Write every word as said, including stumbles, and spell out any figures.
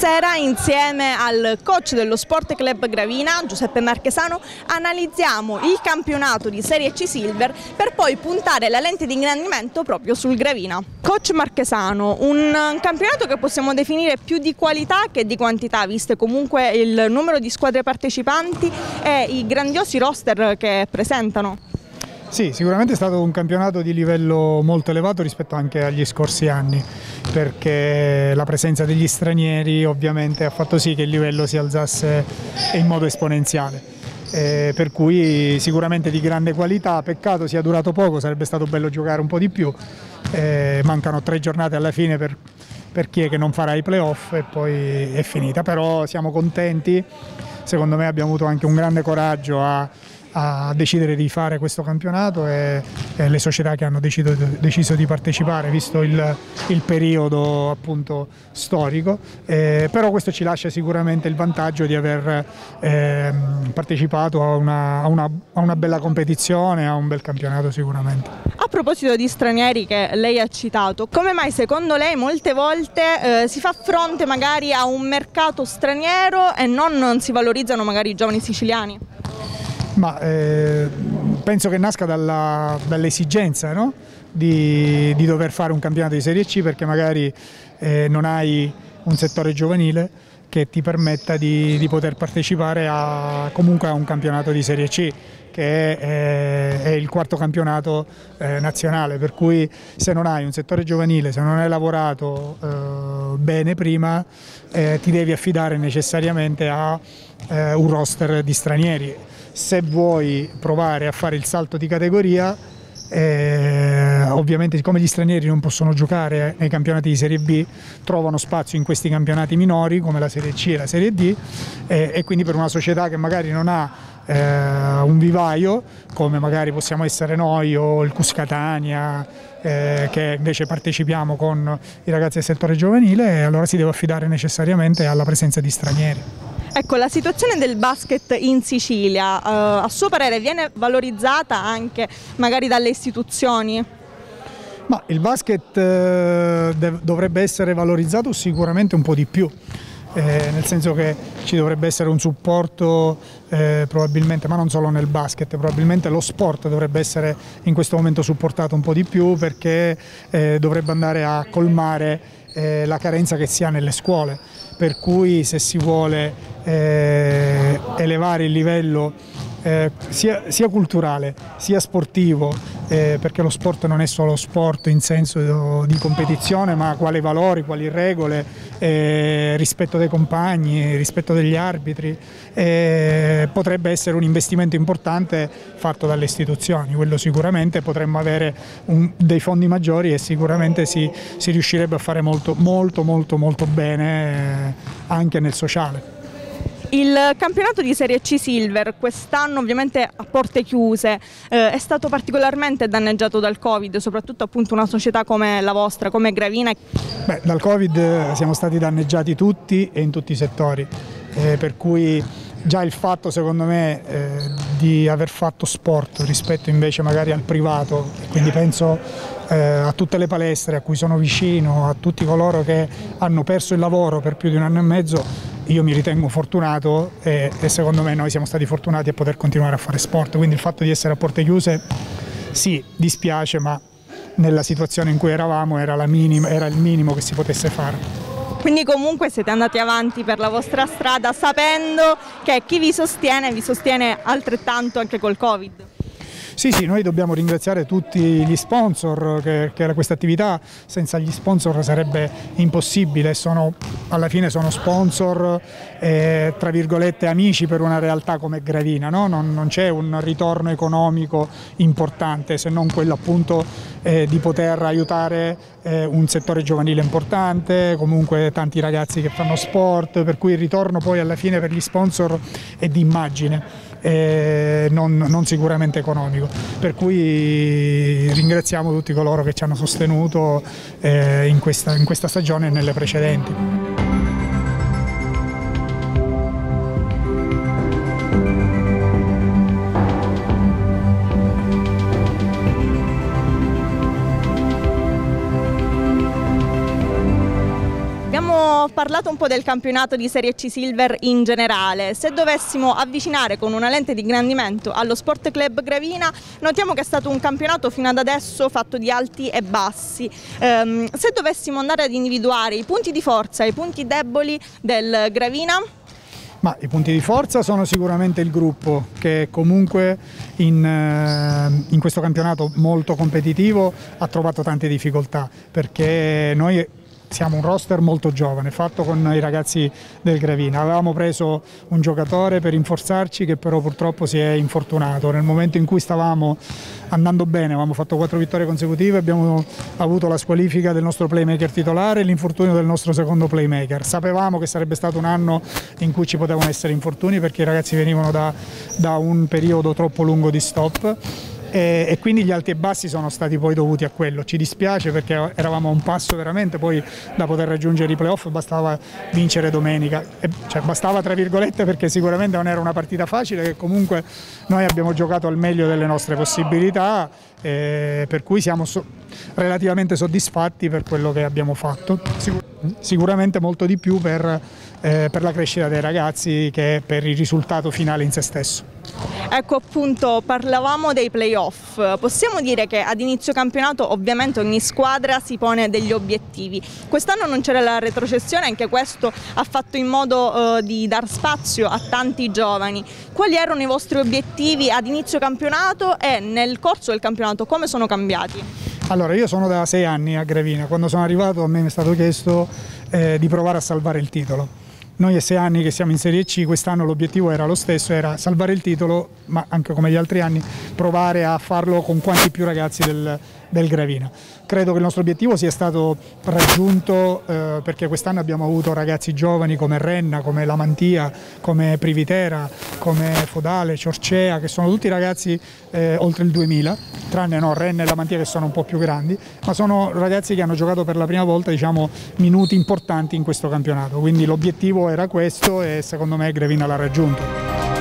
Stasera insieme al coach dello Sport Club Gravina, Giuseppe Marchesano, analizziamo il campionato di Serie C Silver per poi puntare la lente di ingrandimento proprio sul Gravina. Coach Marchesano, un campionato che possiamo definire più di qualità che di quantità, viste comunque il numero di squadre partecipanti e i grandiosi roster che presentano. Sì, sicuramente è stato un campionato di livello molto elevato rispetto anche agli scorsi anni, perché la presenza degli stranieri ovviamente ha fatto sì che il livello si alzasse in modo esponenziale, eh, per cui sicuramente di grande qualità. Peccato sia durato poco, sarebbe stato bello giocare un po' di più, eh, mancano tre giornate alla fine per, per chi è che non farà i playoff e poi è finita, però siamo contenti. Secondo me abbiamo avuto anche un grande coraggio a a decidere di fare questo campionato e, e le società che hanno deciso, deciso di partecipare, visto il, il periodo appunto storico, eh, però questo ci lascia sicuramente il vantaggio di aver eh, partecipato a una, a, una, a una bella competizione, a un bel campionato sicuramente. A proposito di stranieri che lei ha citato, come mai secondo lei molte volte eh, si fa fronte magari a un mercato straniero e non, non si valorizzano magari i giovani siciliani? Ma eh, penso che nasca dall'esigenza, no? di, di dover fare un campionato di Serie C, perché magari eh, non hai un settore giovanile che ti permetta di, di poter partecipare a, comunque a un campionato di Serie C, che è, è il quarto campionato eh, nazionale, per cui se non hai un settore giovanile, se non hai lavorato eh, bene prima, eh, ti devi affidare necessariamente a eh, un roster di stranieri. Se vuoi provare a fare il salto di categoria, eh, ovviamente siccome gli stranieri non possono giocare nei campionati di Serie B, trovano spazio in questi campionati minori come la Serie C e la Serie D, eh, e quindi per una società che magari non ha eh, un vivaio come magari possiamo essere noi o il Cus Catania, eh, che invece partecipiamo con i ragazzi del settore giovanile, allora si deve affidare necessariamente alla presenza di stranieri. Ecco, la situazione del basket in Sicilia, eh, a suo parere, viene valorizzata anche magari dalle istituzioni? Ma il basket eh, dovrebbe essere valorizzato sicuramente un po' di più, eh, nel senso che ci dovrebbe essere un supporto eh, probabilmente, ma non solo nel basket, probabilmente lo sport dovrebbe essere in questo momento supportato un po' di più, perché eh, dovrebbe andare a colmare eh, la carenza che si ha nelle scuole. Per cui se si vuole eh, elevare il livello eh, sia, sia culturale sia sportivo, eh, perché lo sport non è solo sport in senso di competizione, ma quali valori, quali regole, eh, rispetto dei compagni, rispetto degli arbitri, eh, potrebbe essere un investimento importante fatto dalle istituzioni. Quello sicuramente potremmo avere un, dei fondi maggiori e sicuramente si, si riuscirebbe a fare molto molto molto molto bene eh, anche nel sociale. Il campionato di Serie C Silver quest'anno ovviamente a porte chiuse eh, è stato particolarmente danneggiato dal Covid, soprattutto appunto una società come la vostra, come Gravina. Beh, dal Covid siamo stati danneggiati tutti e in tutti i settori, eh, per cui già il fatto secondo me eh, di aver fatto sport rispetto invece magari al privato, quindi penso eh, a tutte le palestre a cui sono vicino, a tutti coloro che hanno perso il lavoro per più di un anno e mezzo, io mi ritengo fortunato e, e secondo me noi siamo stati fortunati a poter continuare a fare sport, quindi il fatto di essere a porte chiuse sì, dispiace, ma nella situazione in cui eravamo era, la minima, era il minimo che si potesse fare. Quindi comunque siete andati avanti per la vostra strada sapendo che chi vi sostiene vi sostiene altrettanto anche col Covid. Sì, sì, noi dobbiamo ringraziare tutti gli sponsor, che, che questa attività senza gli sponsor sarebbe impossibile, sono, alla fine sono sponsor, eh, tra virgolette amici per una realtà come Gravina, no? Non, non c'è un ritorno economico importante se non quello appunto eh, di poter aiutare eh, un settore giovanile importante, comunque tanti ragazzi che fanno sport, per cui il ritorno poi alla fine per gli sponsor è di immagine. Eh, non, non sicuramente economico, per cui ringraziamo tutti coloro che ci hanno sostenuto eh, in, questa, in questa stagione e nelle precedenti. Abbiamo abbiamo parlato un po' del campionato di Serie C Silver in generale. Se dovessimo avvicinare con una lente di ingrandimento allo Sport Club Gravina, notiamo che è stato un campionato fino ad adesso fatto di alti e bassi. Ehm, se dovessimo andare ad individuare i punti di forza e i punti deboli del Gravina? Ma i punti di forza sono sicuramente il gruppo, che comunque in, in questo campionato molto competitivo ha trovato tante difficoltà, perché noi siamo un roster molto giovane, fatto con i ragazzi del Gravina. Avevamo preso un giocatore per rinforzarci che però purtroppo si è infortunato. Nel momento in cui stavamo andando bene, avevamo fatto quattro vittorie consecutive, abbiamo avuto la squalifica del nostro playmaker titolare e l'infortunio del nostro secondo playmaker. Sapevamo che sarebbe stato un anno in cui ci potevano essere infortuni, perché i ragazzi venivano da, da un periodo troppo lungo di stop. E, e quindi gli alti e bassi sono stati poi dovuti a quello. Ci dispiace perché eravamo a un passo veramente poi da poter raggiungere i playoff, bastava vincere domenica, e, cioè bastava tra virgolette, perché sicuramente non era una partita facile, che comunque noi abbiamo giocato al meglio delle nostre possibilità, eh, per cui siamo so relativamente soddisfatti per quello che abbiamo fatto. Sicur sicuramente molto di più per, eh, per la crescita dei ragazzi che per il risultato finale in se stesso. Ecco, appunto, parlavamo dei playoff. Possiamo dire che ad inizio campionato ovviamente ogni squadra si pone degli obiettivi. Quest'anno non c'era la retrocessione, anche questo ha fatto in modo eh, di dar spazio a tanti giovani. Quali erano i vostri obiettivi ad inizio campionato e nel corso del campionato come sono cambiati? Allora, io sono da sei anni a Gravina. Quando sono arrivato a me mi è stato chiesto eh, di provare a salvare il titolo. Noi è sei anni che siamo in Serie C, quest'anno l'obiettivo era lo stesso, era salvare il titolo, ma anche come gli altri anni provare a farlo con quanti più ragazzi del, del Gravina. Credo che il nostro obiettivo sia stato raggiunto eh, perché quest'anno abbiamo avuto ragazzi giovani come Renna, come Lamantia, come Privitera, come Fodale, Ciorcea, che sono tutti ragazzi eh, oltre il duemila, tranne no, Renna e Lamantia che sono un po' più grandi, ma sono ragazzi che hanno giocato per la prima volta, diciamo, minuti importanti in questo campionato, quindi l'obiettivo era questo e secondo me Gravina l'ha raggiunto.